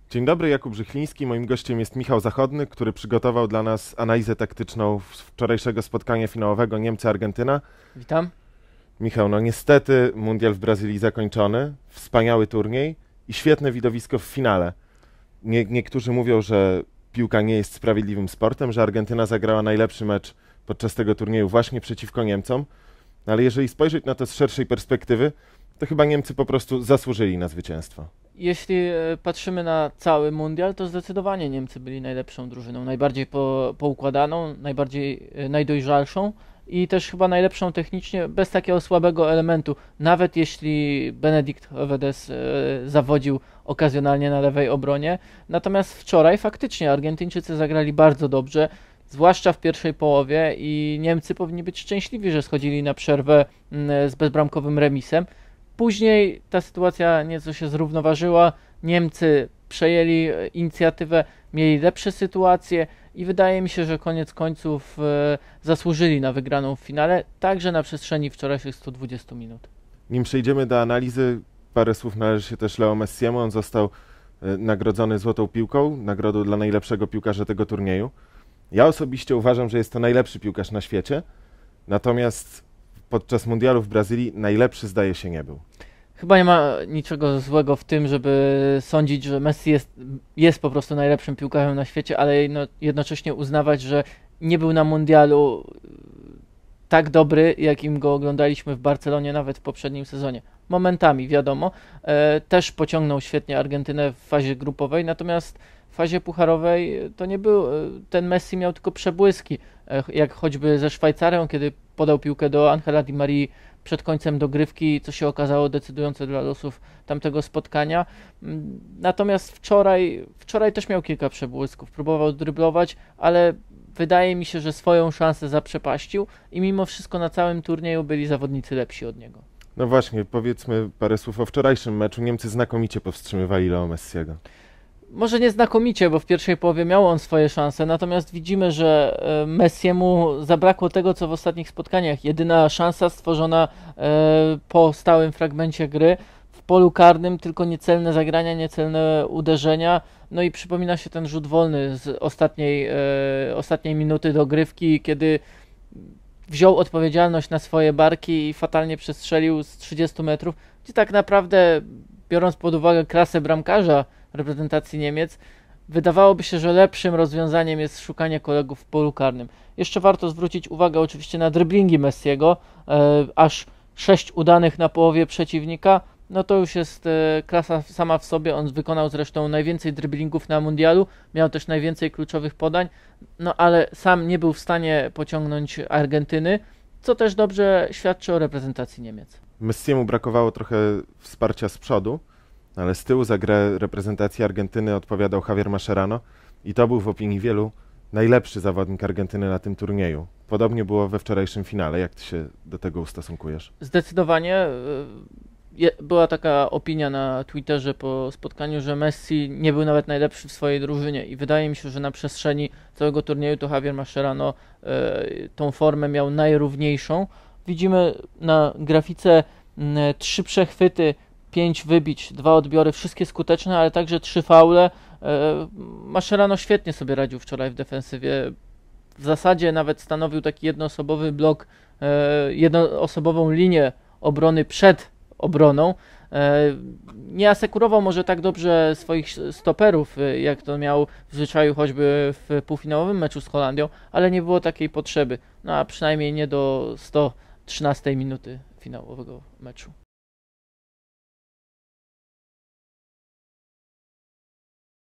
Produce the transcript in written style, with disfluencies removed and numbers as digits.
Dzień dobry, Jakub Żychliński. Moim gościem jest Michał Zachodny, który przygotował dla nas analizę taktyczną wczorajszego spotkania finałowego Niemcy-Argentyna. Witam. Michał, no niestety mundial w Brazylii zakończony, wspaniały turniej i świetne widowisko w finale. Niektórzy mówią, że piłka nie jest sprawiedliwym sportem, że Argentyna zagrała najlepszy mecz podczas tego turnieju właśnie przeciwko Niemcom, ale jeżeli spojrzeć na to z szerszej perspektywy, to chyba Niemcy po prostu zasłużyli na zwycięstwo. Jeśli patrzymy na cały mundial, to zdecydowanie Niemcy byli najlepszą drużyną, najbardziej poukładaną, najdojrzalszą i też chyba najlepszą technicznie, bez takiego słabego elementu. Nawet jeśli Benedikt Höwedes zawodził okazjonalnie na lewej obronie. Natomiast wczoraj faktycznie Argentyńczycy zagrali bardzo dobrze, zwłaszcza w pierwszej połowie, i Niemcy powinni być szczęśliwi, że schodzili na przerwę z bezbramkowym remisem. Później ta sytuacja nieco się zrównoważyła, Niemcy przejęli inicjatywę, mieli lepsze sytuacje i wydaje mi się, że koniec końców zasłużyli na wygraną w finale, także na przestrzeni wczorajszych 120 minut. Nim przejdziemy do analizy, parę słów należy się też Leo Messiemu. On został nagrodzony Złotą Piłką, nagrodą dla najlepszego piłkarza tego turnieju. Ja osobiście uważam, że jest to najlepszy piłkarz na świecie, natomiast podczas mundialu w Brazylii najlepszy zdaje się nie był. Chyba nie ma niczego złego w tym, żeby sądzić, że Messi jest po prostu najlepszym piłkarzem na świecie, ale jednocześnie uznawać, że nie był na mundialu tak dobry, jakim go oglądaliśmy w Barcelonie nawet w poprzednim sezonie. Momentami, wiadomo, też pociągnął świetnie Argentynę w fazie grupowej, natomiast w fazie pucharowej to nie był, ten Messi miał tylko przebłyski, jak choćby ze Szwajcarią, kiedy podał piłkę do Angela Di Marii przed końcem dogrywki, co się okazało decydujące dla losów tamtego spotkania. Natomiast wczoraj też miał kilka przebłysków, próbował dryblować, ale wydaje mi się, że swoją szansę zaprzepaścił i mimo wszystko na całym turnieju byli zawodnicy lepsi od niego. No właśnie, powiedzmy parę słów o wczorajszym meczu. Niemcy znakomicie powstrzymywali Leo Messiego. Może nie znakomicie, bo w pierwszej połowie miał on swoje szanse, natomiast widzimy, że Messiemu zabrakło tego, co w ostatnich spotkaniach. Jedyna szansa stworzona po stałym fragmencie gry w polu karnym, tylko niecelne zagrania, niecelne uderzenia. No i przypomina się ten rzut wolny z ostatniej minuty dogrywki, kiedy wziął odpowiedzialność na swoje barki i fatalnie przestrzelił z 30 metrów, gdzie tak naprawdę, biorąc pod uwagę klasę bramkarza reprezentacji Niemiec, wydawałoby się, że lepszym rozwiązaniem jest szukanie kolegów w polu karnym. Jeszcze warto zwrócić uwagę oczywiście na driblingi Messiego, aż 6 udanych na połowie przeciwnika, no to już jest klasa sama w sobie. On wykonał zresztą najwięcej driblingów na mundialu, miał też najwięcej kluczowych podań, no ale sam nie był w stanie pociągnąć Argentyny, co też dobrze świadczy o reprezentacji Niemiec. Messiemu brakowało trochę wsparcia z przodu, ale z tyłu za grę reprezentacji Argentyny odpowiadał Javier Mascherano i to był w opinii wielu najlepszy zawodnik Argentyny na tym turnieju. Podobnie było we wczorajszym finale. Jak ty się do tego ustosunkujesz? Zdecydowanie. Była taka opinia na Twitterze po spotkaniu, że Messi nie był nawet najlepszy w swojej drużynie i wydaje mi się, że na przestrzeni całego turnieju to Javier Mascherano tą formę miał najrówniejszą. Widzimy na grafice 3 przechwyty, 5 wybić, 2 odbiory, wszystkie skuteczne, ale także 3 faule. Mascherano świetnie sobie radził wczoraj w defensywie. W zasadzie nawet stanowił taki jednoosobowy blok, jednoosobową linię obrony przed obroną. Nie asekurował może tak dobrze swoich stoperów, jak to miał w zwyczaju choćby w półfinałowym meczu z Holandią, ale nie było takiej potrzeby. No a przynajmniej nie do 113 minuty finałowego meczu.